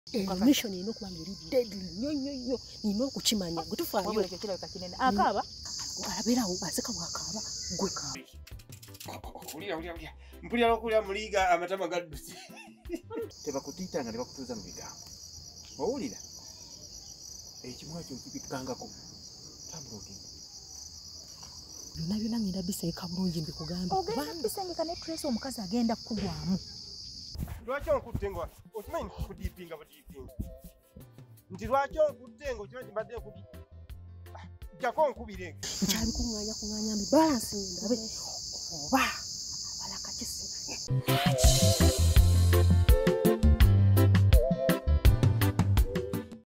mission ino kuba ngeri deadly nnyo nino okukimanya gwe tufaayo wabula ekyo kirabika kinene akaaba alaberawo baseka bwakaaba gwe Ulia. Mpulira lokulya muliga amatama gadduse. Tebakutiitanga ne bakutuuza mu bigambo. Owulira? Ekimwa kyo kibikkangako. Tambula ogenda. Byonna ngenda biseeka bulungi mbikugambe. Ogenda bisengeka ne Trace omukazi agenda kugwamu. Lwaki onkutte ngo okimanyi kudiipinga budiipinga? Nti lwaki onkutte ngo okimanyi mbadde nkubi. Jako onkubire. Nkyali kuŋŋaanya mbi balance ndabe oba abalaka kisimanye.